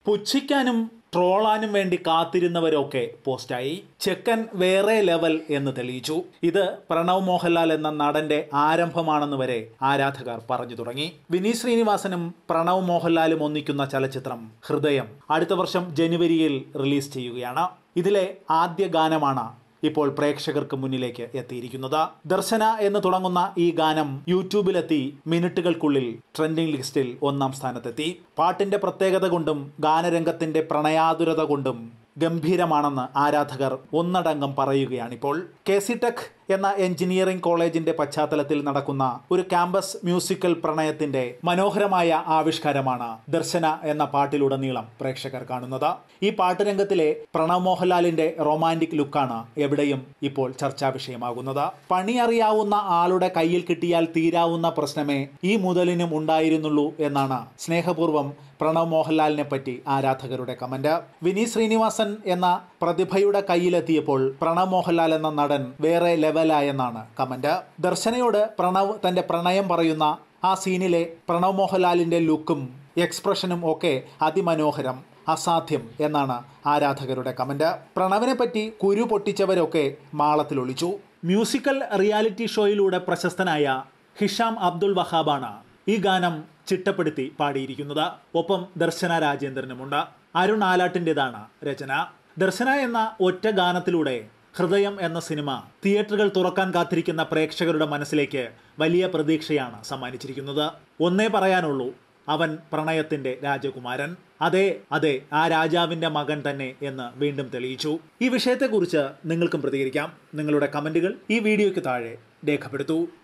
പുച്ഛിക്കാനും ട്രോളാനും വേണ്ടി കാത്തിരുന്നവരൊക്കെ പോസ്റ്റായി. ചെക്കൻ വേറെ ലെവൽ എന്ന് തെളിയിച്ചു. ഇത് പ്രണവ് മോഹൻലാൽ എന്ന നടന്റെ ആരംഭമാണെന്ന് വരെ ആരാധകർ പറഞ്ഞു തുടങ്ങി. വിനീത് ശ്രീനിവാസനും പ്രണവ് മോഹൻലാലും ഒന്നിക്കുന്ന ചലച്ചിത്രം ഹൃദയം അടുത്ത വർഷം ജനുവരിയിൽ റിലീസ് ചെയ്യുകയാണ്. ഇതിലെ ആദ്യ ഗാനമാണ് ഇപ്പോൾ പ്രേക്ഷകർക്ക് മുന്നിലേക്ക് എത്തിയിരിക്കുന്നത്. ദർശന എന്ന് തുടങ്ങുന്ന ഈ ഗാനം യൂട്യൂബിലെത്തി മിനിറ്റുകൾക്കുള്ളിൽ ട്രെൻഡിംഗ് ലിസ്റ്റിൽ 1-ാം സ്ഥാനത്തെത്തി. പാട്ടിന്റെ പ്രത്യേകത കൊണ്ടും ഗാനരംഗത്തിന്റെ പ്രണയാതുരത കൊണ്ടും ഗംഭീരമാണെന്ന് ആരാധകർ ഒന്നടങ്കം പറയുകയാണിപ്പോൾ. KC ടെക് എന്ന എഞ്ചിനീയറിംഗ് കോളേജിന്റെ പശ്ചാത്തലത്തിൽ നടക്കുന്ന ഒരു ക്യാമ്പസ് മ്യൂസിക്കൽ പ്രണയത്തിന്റെ മനോഹരമായ ആവിഷ്കാരമാണ് ദർശന എന്ന പാട്ടിലുടനീളം പ്രേക്ഷകർ കാണുന്നത്. ഈ പാട്ടുരംഗത്തിലെ പ്രണവ് മോഹൻലാലിന്റെ റൊമാൻറ്റിക് ലുക്കാണ് എവിടെയും ഇപ്പോൾ ചർച്ചാ വിഷയമാകുന്നത്. പണി അറിയാവുന്ന ആളുടെ കയ്യിൽ കിട്ടിയാൽ തീരാവുന്ന പ്രശ്നമേ ഈ മുതലിനും ഉണ്ടായിരുന്നുള്ളൂ എന്നാണ് സ്നേഹപൂർവ്വം പ്രണവ് മോഹൻലാലിനെ പറ്റി ആരാധകരുടെ കമന്റ്. വിനീത് ശ്രീനിവാസൻ എന്ന പ്രതിഭയുടെ കയ്യിലെത്തിയപ്പോൾ പ്രണവ് മോഹൻലാൽ എന്ന നടൻ വേറെ ലെവലായെന്നാണ് കമന്റ്. ദർശനയോട് പ്രണവ് തന്റെ പ്രണയം പറയുന്ന ആ സീനിലെ പ്രണവ് മോഹൻലാലിന്റെ ലുക്കും എക്സ്പ്രഷനും ഒക്കെ അതിമനോഹരം, അസാധ്യം എന്നാണ് ആരാധകരുടെ കമന്റ്. പ്രണവിനെ പറ്റി കുരു പൊട്ടിച്ചവരൊക്കെ മാളത്തിലൊളിച്ചു. മ്യൂസിക്കൽ റിയാലിറ്റി ഷോയിലൂടെ പ്രശസ്തനായ ഹിഷാം അബ്ദുൾ വഹാബാണ് ഈ ഗാനം ചിട്ടപ്പെടുത്തി പാടിയിരിക്കുന്നത്. ഒപ്പം ദർശന രാജേന്ദ്രനുമുണ്ട്. അരുൺ ആലാട്ടിൻ്റെതാണ് രചന. ദർശന എന്ന ഒറ്റ ഗാനത്തിലൂടെ ഹൃദയം എന്ന സിനിമ തിയേറ്ററുകൾ തുറക്കാൻ കാത്തിരിക്കുന്ന പ്രേക്ഷകരുടെ മനസ്സിലേക്ക് വലിയ പ്രതീക്ഷയാണ് സമ്മാനിച്ചിരിക്കുന്നത്. ഒന്നേ പറയാനുള്ളൂ, അവൻ പ്രണയത്തിന്റെ രാജകുമാരൻ. അതെ, ആ രാജാവിന്റെ മകൻ തന്നെ എന്ന് വീണ്ടും തെളിയിച്ചു. ഈ വിഷയത്തെക്കുറിച്ച് നിങ്ങൾക്കും പ്രതികരിക്കാം. നിങ്ങളുടെ കമന്റുകൾ ഈ വീഡിയോയ്ക്ക് താഴെ രേഖപ്പെടുത്തൂ.